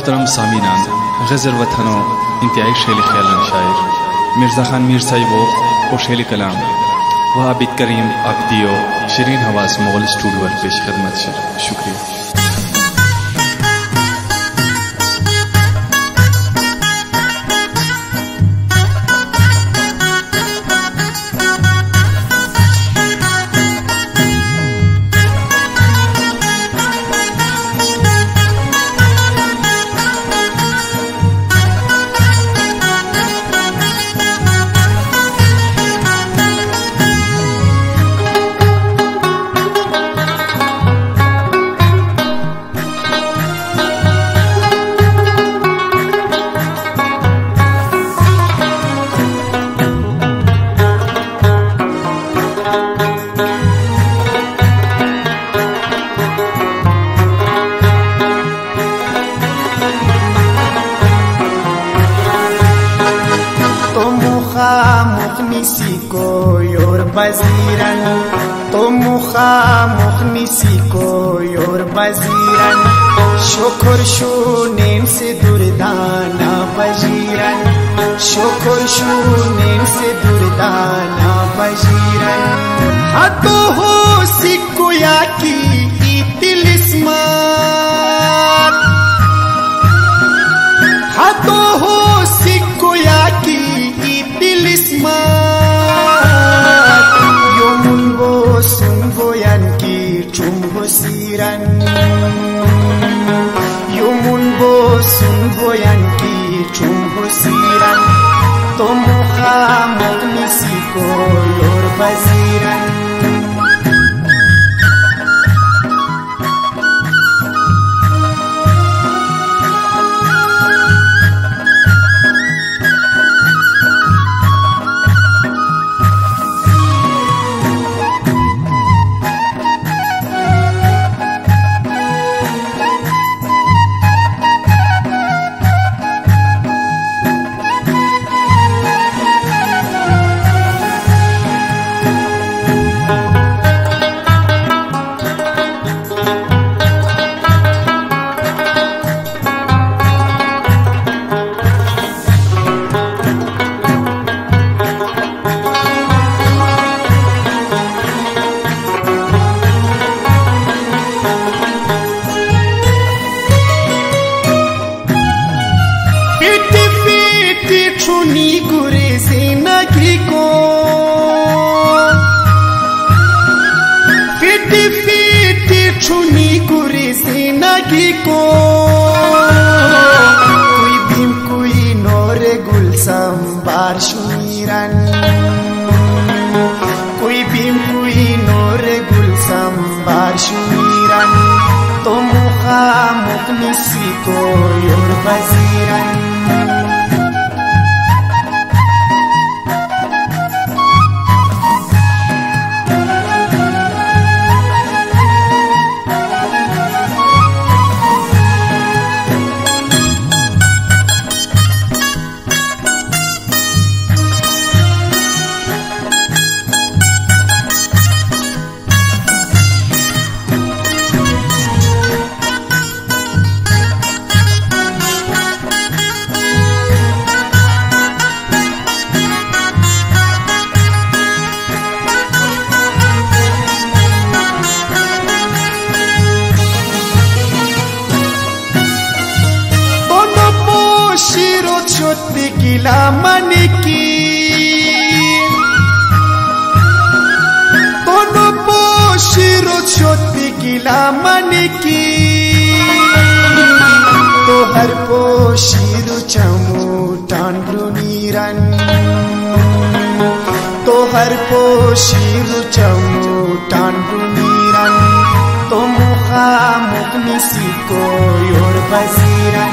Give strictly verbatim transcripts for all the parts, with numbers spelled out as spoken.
मोहतरम सामीनान, गज़ल वतनों इंतहाई शेली ख्यालन शायर मिर्ज़ा खान मीर साहिब और शेली कलाम व आबिद करीम आबिदियो शरीन हवास मोगल स्टूडियो पेश खदमत से शुक्रिया। Koyor baziran, to mukha mukhnisi koyor baziran, shukr shunen se durdana baziran, shukr shunen se durdana baziran, hato ho sikoya ki itilismat, hato ho sikoya ki itilismat. Siran yumun bo sun boyan ki chumbo siran to mukha mukhnisi koyor baziran. Zindagi ko kui bim kui nore gul sambar shuniran, kui bim kui nore gul sambar shuniran, to mukha mukhnisi koyor baziran. Choti kila maniki tono po shiro choti kila maniki to har po shiro chamu tanbruniran to har po shiro chamu tanbruniran to mukha mukhnisi koyor baziran.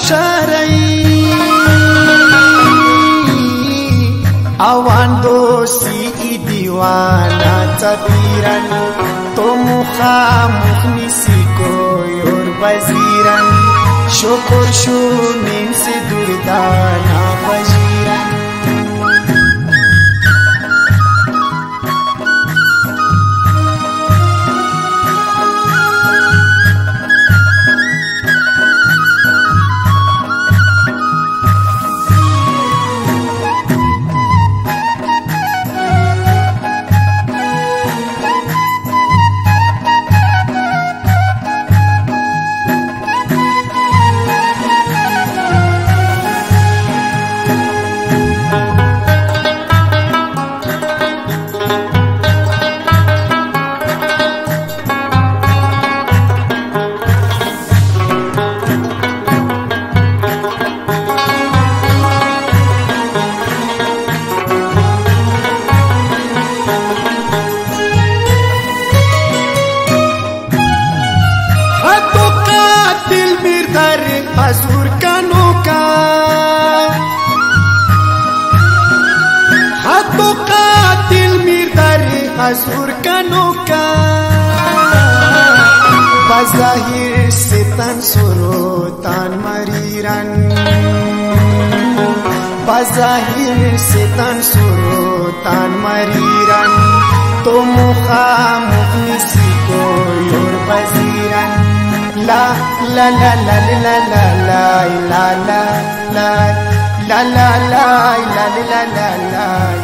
شرعي اوان دوسي ديوانا تبيرا تو مخامخ نسيكو يور بزيرا شكر شو من سدور دانا بجيرا Azur kanuka Hato qatil mirdari azur kanuka Bazahir setan surutan mariran Bazahir setan surutan mariran To mukha muknisiko yor baziran La la la la la la la la la la la la la la la la la